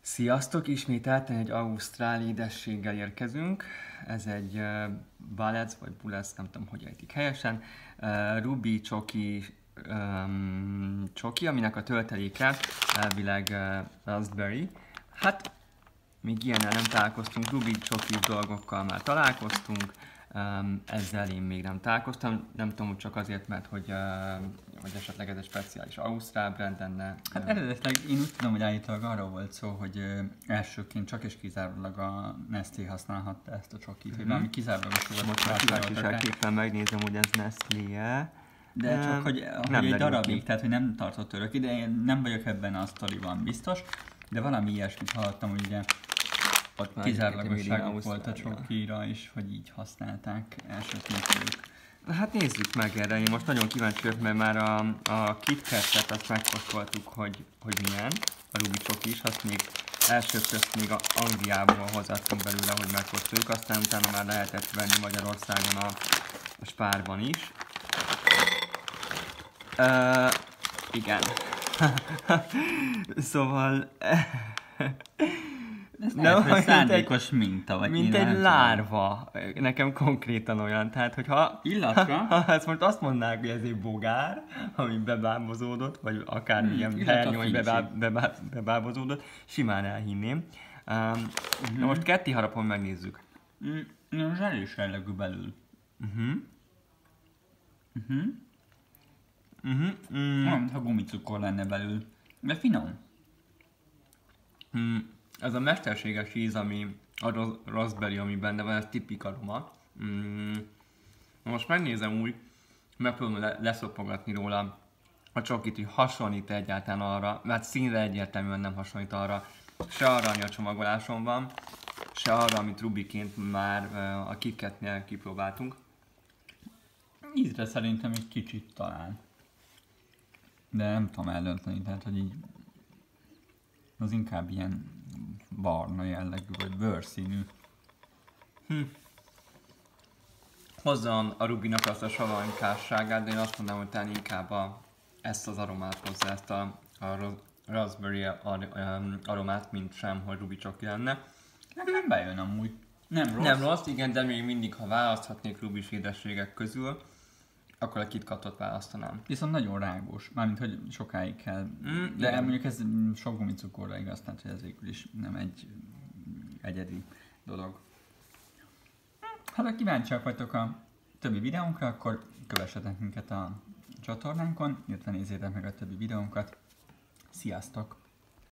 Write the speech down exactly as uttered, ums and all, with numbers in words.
Sziasztok! Ismételten egy ausztrál édességgel érkezünk. Ez egy uh, Balez, vagy Bulez, nem tudom, hogy ejtik helyesen. Uh, Ruby csoki, um, csoki, aminek a tölteléke elvileg uh, raspberry. Hát, még ilyennel nem találkoztunk, Ruby csokis dolgokkal már találkoztunk. Um, ezzel én még nem találkoztam, nem tudom, hogy csak azért, mert hogy, uh, hogy esetleg ez egy speciális ausztrál brand lenne. Hát eredetileg én úgy tudom, hogy állítólag arról volt szó, hogy uh, elsőként csak és kizárólag a Nestlé használhatta ezt a csokit, mm-hmm. hogy valami kizárólagos volt. Most kíváncsiságképpen megnézem, hogy ez Nestlé-e. De csak, hogy, hogy egy darabig, tehát hogy nem tartott örök ide, én nem vagyok ebben a sztoriban biztos, de valami ilyesmit hallottam, hogy ugye ott kizárólagosságok volt a csokira is, hogy így használták elsőként ők. Hát nézzük meg erre, én most nagyon kíváncsi vagyok, mert már a, a KitKat-et azt megkóstoltuk, hogy, hogy milyen, a Ruby csoki is, azt még első közt még a Angliából hozzáadtunk belőle, hogy megkóstoljuk, aztán utána már lehetett venni Magyarországon a, a Spárban is. Uh, igen. Szóval... Ez nem, hogy szándékos egy, minta, vagy mint egy lárva. Nekem konkrétan olyan, tehát hogyha... Illatra? Ha ezt most azt mondanák, hogy ez egy bogár, ami bebábozódott, vagy akármilyen hmm, hernyó, hogy bebá, bebá, bebábozódott, simán elhinném. Um, uh-huh. Na most ketté harapon megnézzük. Mm, zselés jellegű belül. Uh-huh. Uh-huh. Uh-huh. Mm. Nem, ha gumicukor lenne belül. De finom. Mm. Ez a mesterséges íz, ami a raspberry, ami benne van, ez tipik aroma. Mm. Most megnézem úgy, megpróbálom le- leszopogatni róla a csokit, hogy hasonlít egyáltalán arra, mert színre egyértelműen nem hasonlít arra, se arra, ami a csomagoláson van, se arra, amit Rubiként már a KitKatnél kipróbáltunk. Ízre szerintem egy kicsit talán. De nem tudom eldönteni, tehát hogy így az inkább ilyen barna jellegű, vagy bőrszínű. Hm. Hozzá a Rubinak azt a savanykásságát, de én azt mondanám, hogy talán inkább a, ezt az aromát hozzá, ezt a, a raspberry aromát, mint sem, hogy Ruby csoki lenne. Nem, nem bejön amúgy. Nem rossz. Nem rossz, igen, de még mindig, ha választhatnék Rubis édességek közül, akkor a KitKatot választanám. Viszont nagyon rágós, mármint hogy sokáig kell, mm, de igen. Mondjuk ez sok gumicukorra igaz, tehát hogy ez végül is nem egy egyedi dolog. Hát ha kíváncsiak vagytok a többi videónkra, akkor kövessetek minket a csatornánkon, illetve nézzétek meg a többi videónkat. Sziasztok!